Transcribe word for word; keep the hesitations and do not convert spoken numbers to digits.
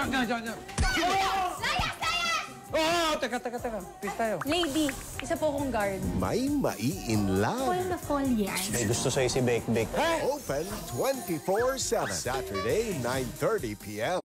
Diyan, diyan, diyan, diyan. Layas! Layas! Oh, teka, teka, teka. Peace tayo. Lady, isa po kong guard. May mai-in love. Full na full yan. May gusto sa'yo si Bake Bake. Open twenty-four seven. Saturday, nine thirty p m